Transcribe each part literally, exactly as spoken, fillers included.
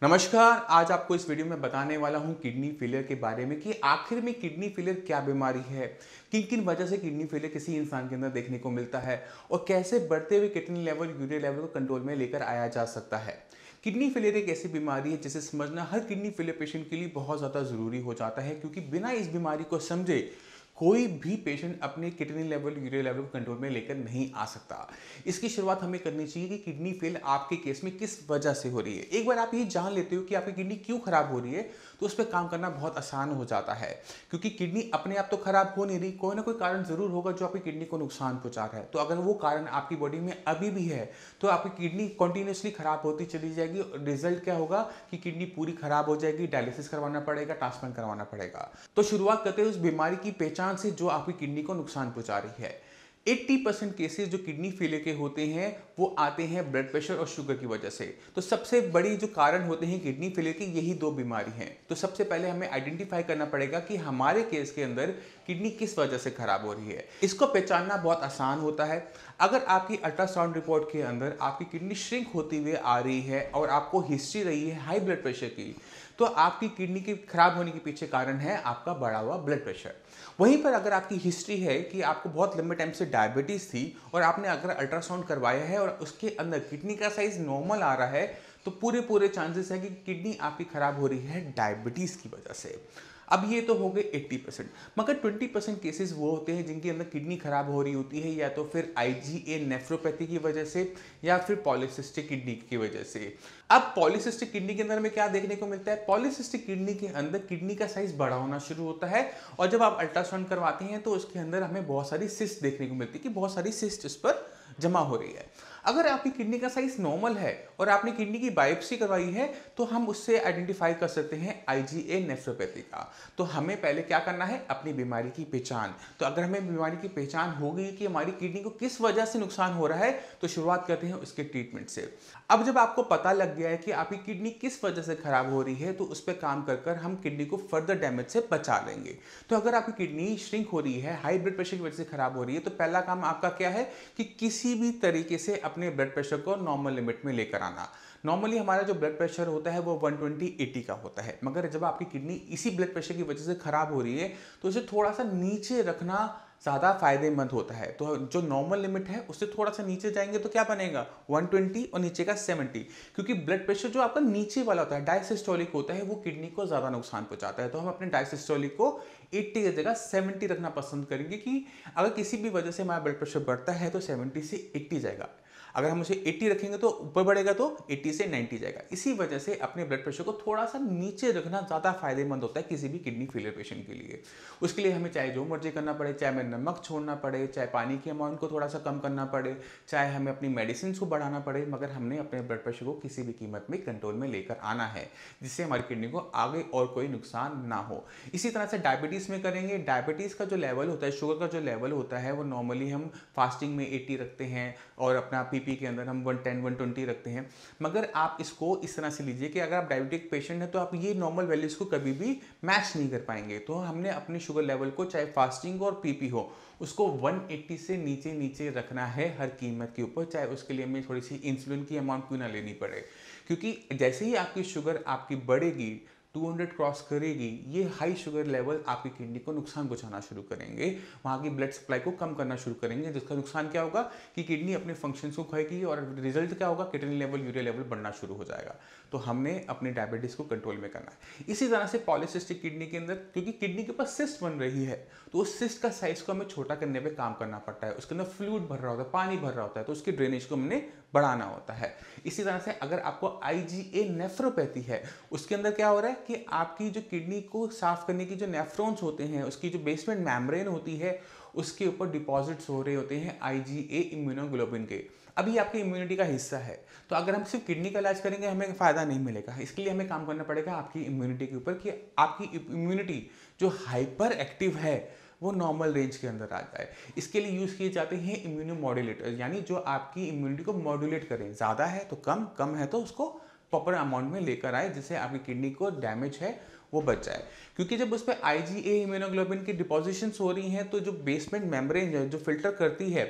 नमस्कार। आज आपको इस वीडियो में बताने वाला हूं किडनी फेलियर के बारे में कि आखिर में किडनी फेलियर क्या बीमारी है, किन किन वजह से किडनी फेलियर किसी इंसान के अंदर देखने को मिलता है और कैसे बढ़ते हुए किडनी लेवल यूरिया लेवल को कंट्रोल में लेकर आया जा सकता है। किडनी फेलियर एक ऐसी बीमारी है जिसे समझना हर किडनी फेलियर पेशेंट के लिए बहुत ज़्यादा ज़रूरी हो जाता है, क्योंकि बिना इस बीमारी को समझे कोई भी पेशेंट अपने किडनी लेवल यूरिया लेवल को कंट्रोल में लेकर नहीं आ सकता। इसकी शुरुआत हमें करनी चाहिए कि किडनी फेल आपके केस में किस वजह से हो रही है। एक बार आप ये जान लेते हो कि आपकी किडनी क्यों खराब हो रही है तो उस पर काम करना बहुत आसान हो जाता है, क्योंकि किडनी अपने आप तो खराब हो नहीं रही, कोई ना कोई कारण जरूर होगा जो आपकी किडनी को नुकसान पहुंचा रहा है। तो अगर वो कारण आपकी बॉडी में अभी भी है तो आपकी किडनी कंटिन्यूसली खराब होती चली जाएगी। रिजल्ट क्या होगा कि किडनी पूरी खराब हो जाएगी, डायलिसिस करवाना पड़ेगा, ट्रांसप्लांट करवाना पड़ेगा। तो शुरुआत करते हैं उस बीमारी की पहचान से जो आपकी किडनी को नुकसान पहुंचा रही है। अस्सी परसेंट केसेस जो किडनी फेलियर के होते हैं वो आते हैं ब्लड प्रेशर और शुगर की वजह से। तो सबसे बड़ी जो कारण होते हैं किडनी फेलियर के यही दो बीमारी हैं। तो सबसे पहले हमें आइडेंटिफाई करना पड़ेगा कि हमारे केस के अंदर किडनी किस वजह से खराब हो रही है। इसको पहचानना बहुत आसान होता है। अगर आपकी अल्ट्रासाउंड रिपोर्ट के अंदर आपकी किडनी श्रिंक होती हुई आ रही है और आपको हिस्ट्री रही है हाई ब्लड प्रेशर की, तो आपकी किडनी के खराब होने के पीछे कारण है आपका बढ़ा हुआ ब्लड प्रेशर। वहीं पर अगर आपकी हिस्ट्री है कि आपको बहुत लंबे टाइम से डायबिटीज थी और आपने अगर अल्ट्रासाउंड करवाया है और उसके अंदर किडनी का साइज नॉर्मल आ रहा है, तो पूरे पूरे चांसेस है कि किडनी आपकी खराब हो रही है डायबिटीज की वजह से। अब ये तो हो गए अस्सी परसेंट, मगर बीस परसेंट केसेस वो होते हैं जिनके अंदर किडनी खराब हो रही होती है या तो फिर आईजीए नेफ्रोपैथी की वजह से या फिर पॉलीसिस्टिक किडनी की वजह से। अब पॉलीसिस्टिक किडनी के अंदर में क्या देखने को मिलता है? पॉलीसिस्टिक किडनी के अंदर किडनी का साइज बड़ा होना शुरू होता है और जब आप अल्ट्रासाउंड करवाते हैं तो उसके अंदर हमें बहुत सारी सिस्ट देखने को मिलती है कि बहुत सारी सिस्ट उस पर जमा हो रही है। अगर आपकी किडनी का साइज नॉर्मल है और आपने किडनी की बायोप्सी करवाई है तो हम उससे आइडेंटिफाई कर सकते हैं आईजीए नेफ्रोपैथी का। तो हमें पहले क्या करना है? अपनी बीमारी की पहचान। तो अगर हमें बीमारी की पहचान हो गई कि हमारी किडनी को किस वजह से नुकसान हो रहा है तो शुरुआत करते हैं उसके ट्रीटमेंट से। अब जब आपको पता लग गया है कि आपकी किडनी किस वजह से खराब हो रही है तो उस पर काम कर कर हम किडनी को फर्दर डैमेज से बचा लेंगे। तो अगर आपकी किडनी श्रिंक हो रही है, हाई ब्लड प्रेशर की वजह से खराब हो रही है, तो पहला काम आपका क्या है कि किसी भी तरीके से अपने ब्लड प्रेशर को नॉर्मल लिमिट में लेकर आना। नॉर्मली हमारा जो ब्लड प्रेशर होता है वो एक सौ बीस अस्सी का होता है, मगर जब आपकी किडनी इसी ब्लड प्रेशर की वजह से खराब हो रही है तो उसे थोड़ा सा नीचे रखना ज़्यादा फायदेमंद होता है। तो जो नॉर्मल लिमिट है उससे थोड़ा सा नीचे जाएंगे तो क्या बनेगा? एक सौ बीस और नीचे का सत्तर, क्योंकि ब्लड प्रेशर जो आपका नीचे वाला होता है डायसिस्टोलिक होता है वो किडनी को ज़्यादा नुकसान पहुंचाता है। तो हम अपने डायसिस्टोलिक को अस्सी की जगह सत्तर रखना पसंद करेंगे कि अगर किसी भी वजह से हमारा ब्लड प्रेशर बढ़ता है तो सत्तर से अस्सी जाएगा। अगर हम उसे अस्सी रखेंगे तो ऊपर बढ़ेगा तो अस्सी से नब्बे जाएगा। इसी वजह से अपने ब्लड प्रेशर को थोड़ा सा नीचे रखना ज़्यादा फायदेमंद होता है किसी भी किडनी फेलियर पेशेंट के लिए। उसके लिए हमें चाहे जो मर्जी करना पड़े, चाहे हमें नमक छोड़ना पड़े, चाहे पानी के अमाउंट को थोड़ा सा कम करना पड़े, चाहे हमें अपनी मेडिसिन को बढ़ाना पड़े, मगर हमने अपने ब्लड प्रेशर को किसी भी कीमत में कंट्रोल में लेकर आना है जिससे हमारी किडनी को आगे और कोई नुकसान ना हो। इसी तरह से डायबिटीज़ में करेंगे। डायबिटीज़ का जो लेवल होता है, शुगर का जो लेवल होता है वो नॉर्मली हम फास्टिंग में अस्सी रखते हैं और अपना पीपी के अंदर हम एक सौ दस एक सौ बीस रखते हैं। मगर आप इसको इस तरह से लीजिए कि अगर आप डायबिटिक पेशेंट हैं तो आप ये नॉर्मल वैल्यूज़ को कभी भी मैच नहीं कर पाएंगे। तो हमने अपने शुगर लेवल को चाहे फास्टिंग और पीपी हो उसको एक सौ अस्सी से नीचे नीचे रखना है हर कीमत के ऊपर, चाहे उसके लिए हमें थोड़ी सी इंसुलिन की अमाउंट क्यों ना लेनी पड़े। क्योंकि जैसे ही आपकी शुगर आपकी बढ़ेगी, दो सौ क्रॉस करेगी, ये हाई शुगर लेवल आपकी किडनी को नुकसान पहुंचाना शुरू करेंगे, वहाँ की ब्लड सप्लाई को कम करना शुरू करेंगे, जिसका नुकसान क्या होगा कि किडनी अपने फंक्शंस को खोएगी और रिजल्ट क्या होगा? किडनी लेवल यूरिया लेवल बढ़ना शुरू हो जाएगा। तो हमने अपने डायबिटीज़ को कंट्रोल में करना है। इसी तरह से पॉलीसिस्टिक किडनी के अंदर क्योंकि किडनी के ऊपर सिस्ट बन रही है तो उस सिस्ट का साइज को हमें छोटा करने पर काम करना पड़ता है। उसके अंदर फ्लूइड भर रहा होता है, पानी भर रहा होता है, तो उसकी ड्रेनेज को हमने बढ़ाना होता है। इसी तरह से अगर आपको आईजीए नेफ्रोपैथी है उसके अंदर क्या हो रहा है कि आपकी जो किडनी को साफ करने की जो नेफ्रॉन्स होते हैं, उसकी जो बेसमेंट मेम्ब्रेन होती है उसके ऊपर डिपॉजिट्स हो रहे होते हैं आईजीए इम्यूनोग्लोबिन के। अभी आपकी इम्यूनिटी का हिस्सा है, तो अगर हम सिर्फ किडनी का इलाज करेंगे हमें फ़ायदा नहीं मिलेगा। इसके लिए हमें काम करना पड़ेगा आपकी इम्यूनिटी के ऊपर कि आपकी इम्यूनिटी जो हाइपर एक्टिव है वो नॉर्मल रेंज के अंदर आ जाए। इसके लिए यूज़ किए जाते हैं इम्यूनो मॉड्यूलेटर, यानी जो आपकी इम्यूनिटी को मॉड्यूलेट करें। ज़्यादा है तो कम, कम है तो उसको प्रॉपर अमाउंट में लेकर आए जिससे आपकी किडनी को डैमेज है वो बच जाए। क्योंकि जब उस पर आईजीए इम्यूनोग्लोबिन की डिपोजिशंस हो रही हैं तो जो बेसमेंट मेम्ब्रेन है जो फिल्टर करती है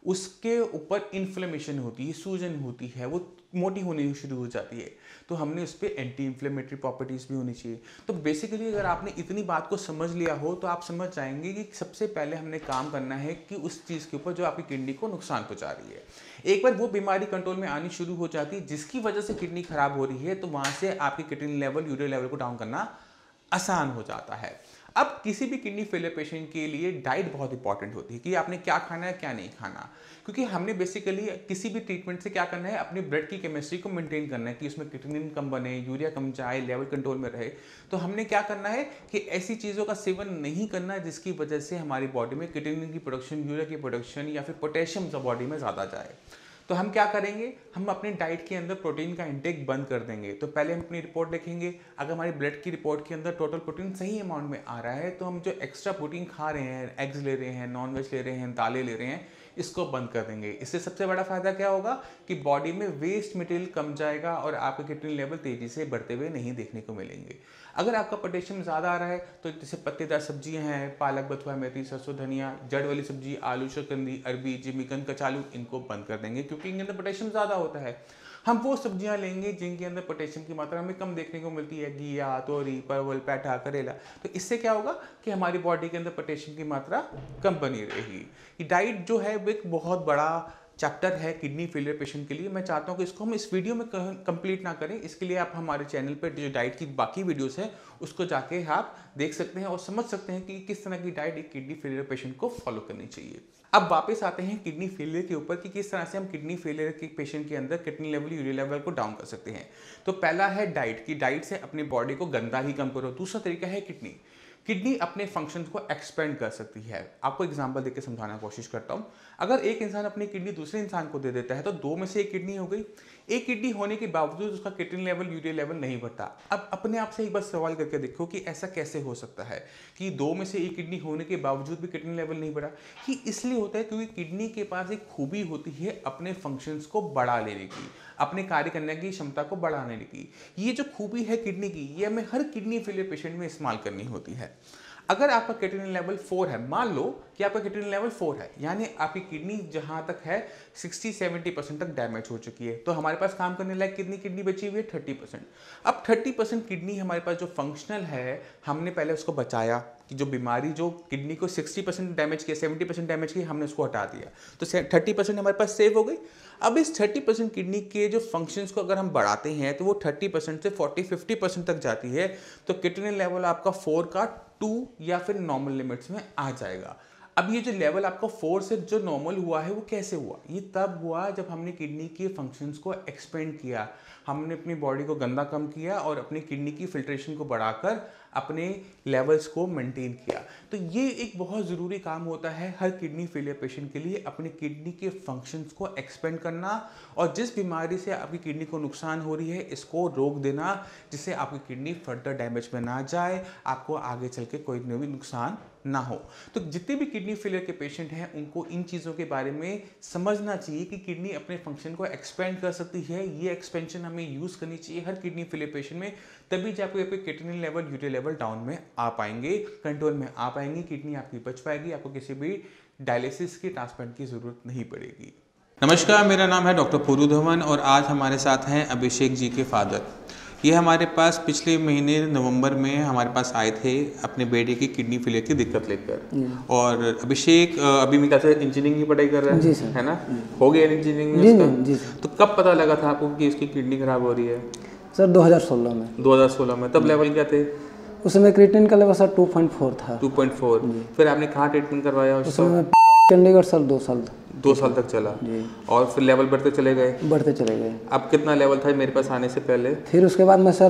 उसके ऊपर इन्फ्लेमेशन होती है, सूजन होती है, वो मोटी होनी शुरू हो जाती है। तो हमने उस पर एंटी इन्फ्लेमेटरी प्रॉपर्टीज़ भी होनी चाहिए। तो बेसिकली अगर आपने इतनी बात को समझ लिया हो तो आप समझ जाएंगे कि सबसे पहले हमने काम करना है कि उस चीज़ के ऊपर जो आपकी किडनी को नुकसान पहुंचा रही है। एक बार वो बीमारी कंट्रोल में आनी शुरू हो जाती है जिसकी वजह से किडनी खराब हो रही है, तो वहाँ से आपकी किडनी लेवल, यूरिया लेवल को डाउन करना आसान हो जाता है। अब किसी भी किडनी फेलियर पेशेंट के लिए डाइट बहुत इंपॉर्टेंट होती है कि आपने क्या खाना है, क्या नहीं खाना, क्योंकि हमने बेसिकली किसी भी ट्रीटमेंट से क्या करना है, अपनी ब्लड की केमिस्ट्री को मेंटेन करना है कि उसमें क्रिएटिनिन कम बने, यूरिया कम जाए, लेवल कंट्रोल में रहे। तो हमने क्या करना है कि ऐसी चीज़ों का सेवन नहीं करना है जिसकी वजह से हमारी बॉडी में क्रिएटिनिन की प्रोडक्शन, यूरिया की प्रोडक्शन या फिर पोटेशियम जो बॉडी में ज़्यादा जाए। तो हम क्या करेंगे, हम अपनी डाइट के अंदर प्रोटीन का इंटेक बंद कर देंगे। तो पहले हम अपनी रिपोर्ट देखेंगे, अगर हमारी ब्लड की रिपोर्ट के अंदर टोटल प्रोटीन सही अमाउंट में आ रहा है तो हम जो एक्स्ट्रा प्रोटीन खा रहे हैं, एग्स ले रहे हैं, नॉन वेज ले रहे हैं, दालें ले रहे हैं, इसको बंद कर देंगे। इससे सबसे बड़ा फायदा क्या होगा कि बॉडी में वेस्ट मटेरियल कम जाएगा और आपके किडनी लेवल तेजी से बढ़ते हुए नहीं देखने को मिलेंगे। अगर आपका पोटेशियम ज़्यादा आ रहा है तो जैसे पत्तेदार सब्जियां हैं, पालक, बथुआ, मेथी, सरसों, धनिया, जड़ वाली सब्जी, आलू, शकरकंदी, अरबी, जिमीकंद, कचालू, इनको बंद कर देंगे क्योंकि इनके अंदर पोटेशियम ज़्यादा होता है। हम वो सब्जियां लेंगे जिनके अंदर पोटेशियम की मात्रा हमें कम देखने को मिलती है, घिया, तोरी, परवल, पैठा, करेला। तो इससे क्या होगा कि हमारी बॉडी के अंदर पोटेशियम की मात्रा कम बनी रहेगी। ये डाइट जो है वो एक बहुत बड़ा चैप्टर है किडनी फेलियर पेशेंट के लिए। मैं चाहता हूं कि इसको हम इस वीडियो में कंप्लीट ना करें, इसके लिए आप हमारे चैनल पर जो डाइट की बाकी वीडियोस हैं उसको जाके आप देख सकते हैं और समझ सकते हैं कि किस तरह की डाइट एक किडनी फेलियर पेशेंट को फॉलो करनी चाहिए। अब वापस आते हैं किडनी फेलियर के ऊपर कि किस तरह से हम किडनी फेलियर के पेशेंट के अंदर किडनी लेवल, यूरिया लेवल को डाउन कर सकते हैं। तो पहला है डाइट की डाइट से अपनी बॉडी को गंदा ही कम करो। दूसरा तरीका है किडनी किडनी अपने फंक्शंस को एक्सपेंड कर सकती है। आपको एग्जांपल देकर समझाने की कोशिश करता हूँ। अगर एक इंसान अपनी किडनी दूसरे इंसान को दे देता है तो दो में से एक किडनी हो गई। एक किडनी होने के बावजूद उसका किडनी लेवल, यूरिया लेवल नहीं बढ़ता। अब अपने आप से एक बार सवाल करके देखो कि ऐसा कैसे हो सकता है कि दो में से एक किडनी होने के बावजूद भी किडनी लेवल नहीं बढ़ा। कि इसलिए होता है क्योंकि किडनी के पास एक खूबी होती है अपने फंक्शंस को बढ़ा लेने की, अपने कार्य करने की क्षमता को बढ़ाने की। ये जो खूबी है किडनी की, ये हमें हर किडनी फेलियर पेशेंट में इस्तेमाल करनी होती है। अगर आपका किडनी लेवल फोर है, मान लो कि आपका किडनी लेवल फोर है, यानी आपकी किडनी जहां तक है सिक्सटी सेवेंटी परसेंट तक डैमेज हो चुकी है, तो हमारे पास काम करने लायक कितनी किडनी बची हुई है? Thirty percent. अब थर्टी परसेंट किडनी हमारे पास जो फंक्शनल है, हमने पहले उसको बचाया कि जो बीमारी जो किडनी को सिक्सटी परसेंट डैमेज किया, सेवेंटी परसेंट डैमेज किया, हमने उसको हटा दिया, तो थर्टी परसेंट हमारे पास सेव हो गई। अब इस थर्टी परसेंट किडनी के जो फंक्शंस को अगर हम बढ़ाते हैं तो वो थर्टी परसेंट से फोर्टी फिफ्टी परसेंट तक जाती है, तो किडनी लेवल आपका फोर का टू या फिर नॉर्मल लिमिट्स में आ जाएगा। अब ये जो लेवल आपका फोर से जो नॉर्मल हुआ है वो कैसे हुआ? ये तब हुआ जब हमने किडनी के फंक्शंस को एक्सपेंड किया, हमने अपनी बॉडी को गंदा कम किया और अपनी किडनी की फिल्ट्रेशन को बढ़ाकर अपने लेवल्स को मेंटेन किया। तो ये एक बहुत ज़रूरी काम होता है हर किडनी फेलियर पेशेंट के लिए, अपनी किडनी के फंक्शंस को एक्सपेंड करना और जिस बीमारी से आपकी किडनी को नुकसान हो रही है इसको रोक देना, जिससे आपकी किडनी फर्दर डैमेज में ना जाए, आपको आगे चल के कोई भी नुकसान ना हो। तो जितने भी किडनी फेलियर के पेशेंट हैं उनको इन चीज़ों के बारे में समझना चाहिए कि किडनी अपने फंक्शन को एक्सपेंड कर सकती है। ये एक्सपेंशन हमें यूज़ करनी चाहिए हर किडनी फेलियर पेशेंट में, तभी जाकर आपके kidney level, urea level down में आ पाएंगे, कंट्रोल में आ पाएंगे, किडनी आपकी बच पाएगी, आपको किसी भी डायलिसिस की, ट्रांसप्लांट की ज़रूरत नहीं पड़ेगी। नमस्कार, मेरा नाम है डॉक्टर पूरू धवन और आज हमारे साथ हैं अभिषेक जी के फादर। ये हमारे पास पिछले महीने नवंबर में हमारे पास आए थे अपने बेटे की किडनी फेलियर की दिक्कत लेकर। और अभिषेक अभी मेरे ख्याल से इंजीनियरिंग की पढ़ाई कर रहा है, जी सर, है ना? हो गया इंजीनियरिंग में उसका? जी सर। तो कब पता लगा था आपको कि इसकी किडनी खराब हो रही है? सर दो हज़ार सोलह में। दो हज़ार सोलह में। तब लेवल क्या थे? उस समय क्रिएटिनिन का level sir two point four था। Two point four. फिर आपने कहाँ ट्रीटमेंट करवाया? उस समय चंडीगढ़ सर दो साल दो साल तक चला जी। और फिर लेवल बढ़ते चले गए बढ़ते चले गए। अब कितना लेवल था मेरे पास आने से पहले? फिर उसके बाद मैं सर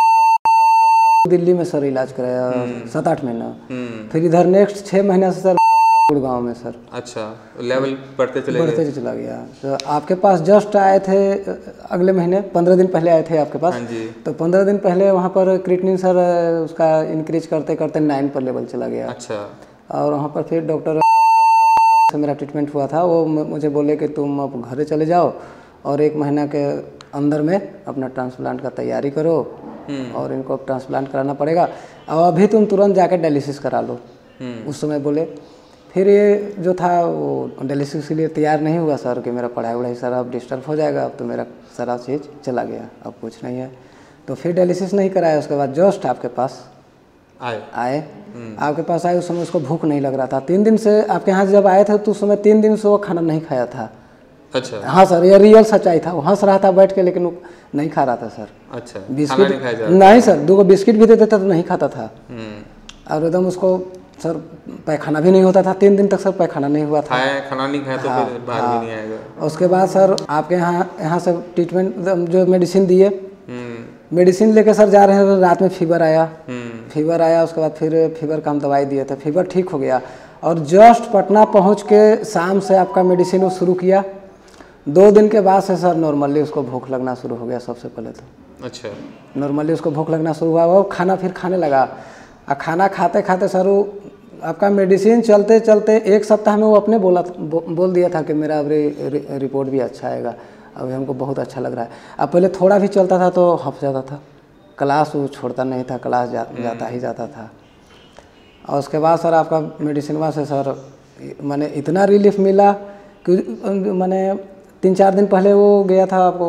दिल्ली में सर इलाज कराया सात आठ महीना। फिर इधर नेक्स्ट छः महीना से सर गुड़गांव में सर। अच्छा, लेवल बढ़ते चले बढ़ते गए? चला गया। तो आपके पास जस्ट आए थे अगले महीने, पंद्रह दिन पहले आए थे आपके पास। हाँ जी। तो पंद्रह दिन पहले वहाँ पर क्रिएटिनिन सर उसका इंक्रीज करते करते नाइन पर लेवल चला गया। अच्छा। और वहाँ पर फिर डॉक्टर से मेरा ट्रीटमेंट हुआ था, वो मुझे बोले कि तुम अब घर चले जाओ और एक महीना के अंदर में अपना ट्रांसप्लांट का तैयारी करो और इनको अब ट्रांसप्लांट कराना पड़ेगा और अभी तुम तुरंत जाकर डायलिसिस करा लो। उस समय बोले फिर ये जो था वो डायलिसिस के लिए तैयार नहीं हुआ सर कि मेरा पढ़ाई वढ़ाई सारा अब डिस्टर्ब हो जाएगा, अब तो मेरा सारा चीज़ चला गया, अब कुछ नहीं है। तो फिर डायलिसिस नहीं कराया। उसके बाद जस्ट आपके पास आए आए आपके पास आए उस समय उसको भूख नहीं लग रहा था। तीन दिन से आपके यहाँ जब आए थे तो उस समय तीन दिन से वो खाना नहीं खाया था। अच्छा। हाँ सर, ये रियल सच्चाई था। वो हंस रहा था बैठ के, लेकिन वो नहीं खा रहा था सर। अच्छा, बिस्किट नहीं खाया नहीं सर, दो बिस्किट भी देते थे तो नहीं खाता था। और एकदम उसको सर पैखाना भी नहीं होता था। तीन दिन तक सर पैखाना नहीं हुआ था। खाना नहीं खाया तो हाँ, फिर बाहर हाँ, भी नहीं आएगा। उसके बाद सर आपके यहाँ यहाँ से ट्रीटमेंट जो मेडिसिन दिए, मेडिसिन लेके सर जा रहे हैं तो रात में फीवर आया। फीवर आया उसके बाद फिर फीवर का हम दवाई दिए थे, फीवर ठीक हो गया। और जस्ट पटना पहुँच के शाम से आपका मेडिसिन वो शुरू किया। दो दिन के बाद से सर नॉर्मली उसको भूख लगना शुरू हो गया सबसे पहले तो। अच्छा। नॉर्मली उसको भूख लगना शुरू हुआ, वो खाना फिर खाने लगा। और खाना खाते खाते सर वो आपका मेडिसिन चलते चलते एक सप्ताह में वो अपने बोला बो, बोल दिया था कि मेरा अब रि, रि, रिपोर्ट भी अच्छा आएगा, अभी हमको बहुत अच्छा लग रहा है। अब पहले थोड़ा भी चलता था तो हफ जाता था, क्लास वो छोड़ता नहीं था, क्लास जा, जाता ही जाता था। और उसके बाद सर आपका मेडिसिन वहाँ से सर मैंने इतना रिलीफ मिला कि मैंने तीन चार दिन पहले वो गया था आपको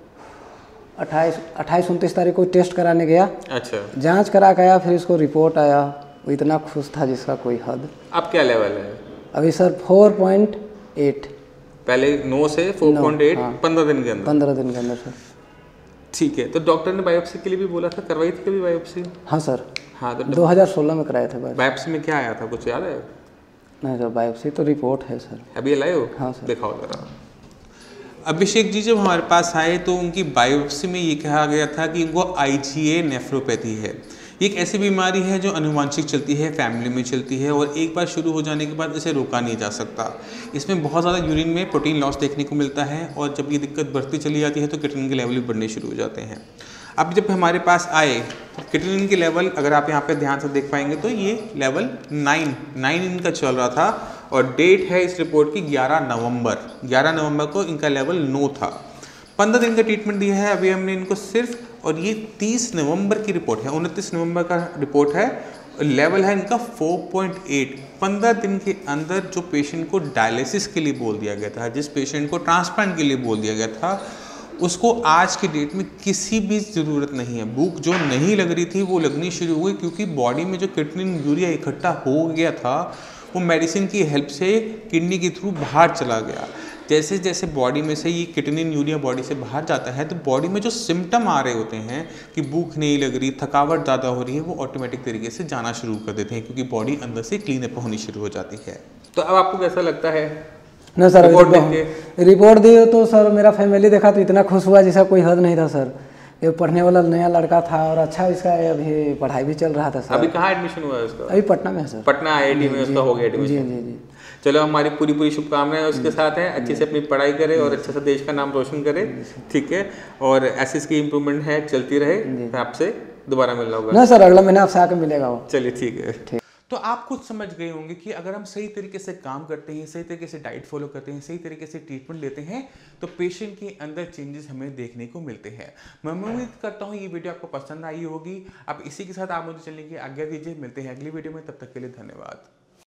अट्ठाईस अट्ठाईस उनतीस तारीख को टेस्ट कराने गया। अच्छा। जांच करा के आया, फिर इसको रिपोर्ट आया, वो इतना खुश था जिसका कोई हद। अब क्या लेवल है अभी सर फोर पॉइंट एट। पहले नौ से फोर पॉइंट एट पंद्रह दिन के अंदर। पंद्रह दिन के अंदर सर। ठीक है। तो डॉक्टर ने बायोप्सी के लिए भी बोला था, करवाई थी कभी बायोप्सी? हाँ सर। हाँ तो दो हज़ार सोलह में कराए थे। बायोप्सी में क्या आया था, कुछ याद है? नहीं सर, बायोप्सी तो रिपोर्ट है सर। अभी लाए हो? हाँ सर। दिखाओ जरा। अभिषेक जी जब हमारे पास आए तो उनकी बायोप्सी में ये कहा गया था कि इनको आईजीए नेफ्रोपैथी है। ये एक ऐसी बीमारी है जो अनुवांशिक चलती है, फैमिली में चलती है और एक बार शुरू हो जाने के बाद इसे रोका नहीं जा सकता। इसमें बहुत ज़्यादा यूरिन में प्रोटीन लॉस देखने को मिलता है और जब ये दिक्कत बढ़ती चली जाती है तो क्रिएटिनिन के लेवल भी बढ़ने शुरू हो जाते हैं। अब जब हमारे पास आए तो क्रिएटिनिन के लेवल अगर आप यहाँ पे ध्यान से देख पाएंगे तो ये लेवल नाइन नाइन इनका चल रहा था और डेट है इस रिपोर्ट की ग्यारह नवंबर। ग्यारह नवंबर को इनका लेवल नौ था। पंद्रह दिन का ट्रीटमेंट दिया है अभी हमने इनको सिर्फ, और ये तीस नवंबर की रिपोर्ट है, उनतीस नवंबर का रिपोर्ट है। लेवल है इनका फोर पॉइंट एट। पंद्रह दिन के अंदर जो पेशेंट को डायलिसिस के लिए बोल दिया गया था, जिस पेशेंट को ट्रांसप्लांट के लिए बोल दिया गया था, उसको आज के डेट में किसी भी ज़रूरत नहीं है। भूख जो नहीं लग रही थी वो लगनी शुरू हो गई क्योंकि बॉडी में जो क्रिएटिनिन यूरिया इकट्ठा हो गया था वो मेडिसिन की हेल्प से किडनी के थ्रू बाहर चला गया। जैसे जैसे बॉडी में से ये क्रिएटिनिन यूरिया बॉडी से बाहर जाता है तो बॉडी में जो सिम्टम आ रहे होते हैं कि भूख नहीं लग रही, थकावट ज़्यादा हो रही है, वो ऑटोमेटिक तरीके से जाना शुरू कर देते हैं क्योंकि बॉडी अंदर से क्लीन अप होनी शुरू हो जाती है। तो अब आपको कैसा लगता है? ना सर, रिपोर्ट देख रिपोर्ट दी तो सर मेरा फैमिली देखा तो इतना खुश हुआ जैसा कोई हद नहीं था सर। ये पढ़ने वाला नया लड़का था और अच्छा इसका अभी पढ़ाई भी चल रहा था सर। अभी कहाँ एडमिशन हुआ है उसका? अभी पटना में है सर। पटना आईआईटी में उसका हो गया एडमिशन। जी जी जी। चलो हमारी पूरी पूरी शुभकामनाएं उसके साथ हैं, अच्छे से अपनी पढ़ाई करे और अच्छे से देश का नाम रोशन करे। ठीक है, और ऐसे इसकी इम्प्रूवमेंट है चलती रहे। आपसे दोबारा मिलना होगा ना सर, अगला महीना आपसे आके मिलेगा वो। चलिए ठीक है। ठीक। तो आप खुद समझ गए होंगे कि अगर हम सही तरीके से काम करते हैं, सही तरीके से डाइट फॉलो करते हैं, सही तरीके से ट्रीटमेंट लेते हैं तो पेशेंट के अंदर चेंजेस हमें देखने को मिलते हैं। मैं उम्मीद करता हूँ ये वीडियो आपको पसंद आई होगी। अब इसी के साथ आप मुझे चलने की आज्ञा दीजिए। मिलते हैं अगली वीडियो में, तब तक के लिए धन्यवाद।